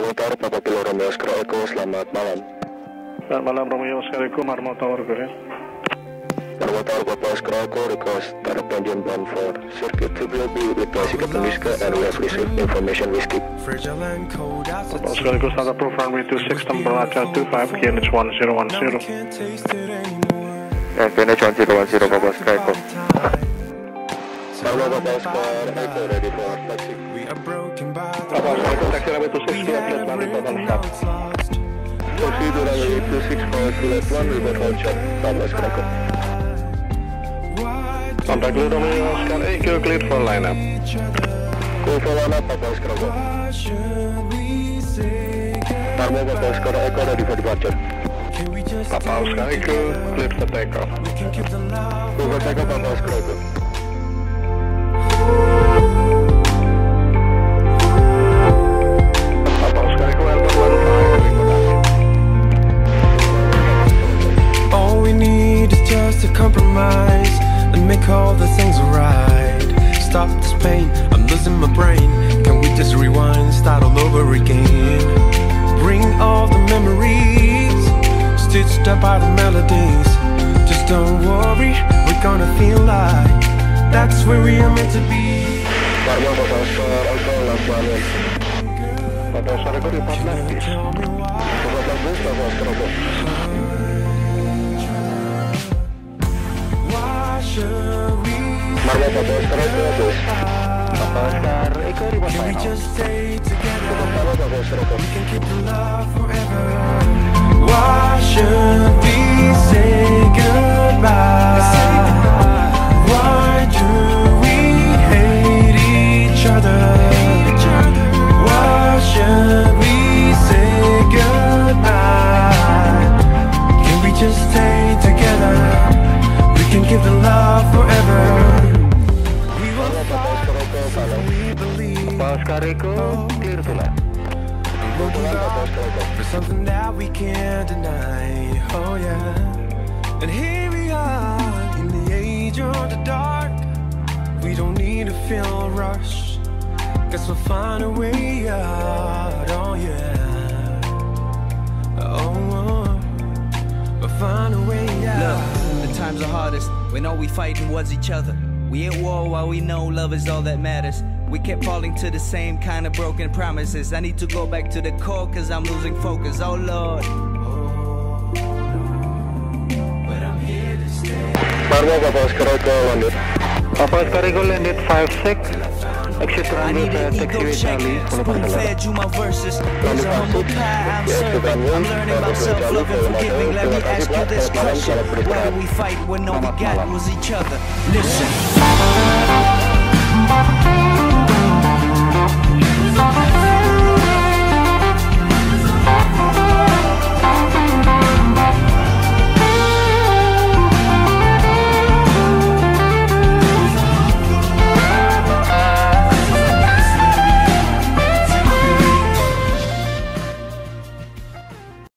Bravo Tower, Papa Kilo Romeo Oscar Echo, selamat malam. Selamat malam Romeo Oscar Echo, Marmo Tower Korea. Bravo Tower, Papa Oscar Echo, request direct engine bound for circuit to will be with Jessica Temiska and we have received information whiskey. Papa Oscar Echo, start approved runway 26, number Raja 25, QNH 1010. And QNH 1010, Papa Oscar Echo. Bravo Papa Oscar Echo, ready for taxi. Papa Oscar Echo, taxi runway 26, flight landing button start. Proceed to runway 26 for flight 1, report hold check, Papa Oscar Echo. Contact Blue Romeo Oscar Echo, cleared for lineup. Clear for lineup, Papa Oscar Echo. Bravo Papa Oscar Echo, ready for departure. Papa Oscar Echo, cleared for takeoff. Clear for takeoff, Papa Oscar Echo. Papa Oscar Echo, Airport 15, All we need is just a compromise and make all the things right. Stop this pain, I'm losing my brain. Can we just rewind, start all over again? Bring all the memories, stitched up out of melodies. Just don't worry, we're gonna feel like that's where we are meant to be. Papa Oscar Echo, last runway. Papa Oscar Echo, report left. Report left, Papa Oscar Echo. Marmo Papa Oscar Echo, Papa Oscar Echo, report Can we final. just stay together? Marmo Papa Oscar Echo. We can keep the love forever. Why should we say goodbye? Why do we hate each other? Why should we say goodbye? Can we just stay together? We can give the love forever. We will fight so we believe. Papa Oscar Echo, clear to land. We'll give up for something that we can't deny. Oh yeah. And here we are in the age of the dark. We don't need to feel rushed. Guess we'll find a way out. Oh yeah. Oh, we'll find a way out. Look, the times are hardest when all we fighting was each other. We at war while we know love is all that matters. We kept falling to the same kind of broken promises. I need to go back to the core cause I'm losing focus, oh Lord. But I'm here to stay. Marmo Papa Oscar Echo, landed. Papa Oscar Echo, landed 5-6. Exit I runway need an ego taxiway check. Charlie. Spoon fed you my verses. There's a humble pie I'm serving. I'm learning about self-love and forgiving. Let me ask you this question. Why do we fight when all we got was each other? Listen.